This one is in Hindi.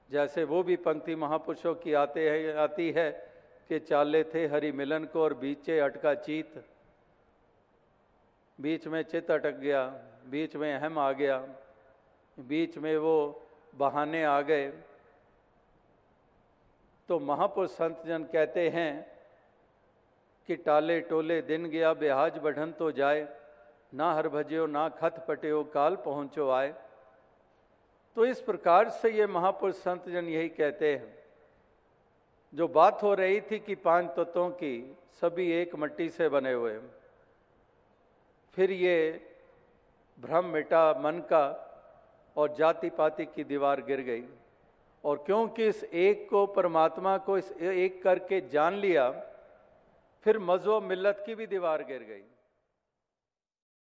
जैसे वो भी पंक्ति महापुरुषों की आती है कि चाले थे हरि मिलन को और बीचे अटका चीत। बीच में चित अटक गया, बीच में अहम आ गया, बीच में वो बहाने आ गए। तो महापुरुष संत जन कहते हैं कि टाले टोले दिन गया बेहाज बढ़न तो जाए, ना हर भज्यो ना खत पट्यो काल पहुँचो आए। तो इस प्रकार से ये महापुरुष संत जन यही कहते हैं। जो बात हो रही थी कि 5 तत्वों की, सभी एक मिट्टी से बने हुए, फिर ये भ्रम मिटा मन का और जाति पाति की दीवार गिर गई। और क्योंकि इस एक को, परमात्मा को इस एक करके जान लिया, फिर मज़हब मिल्लत की भी दीवार गिर गई।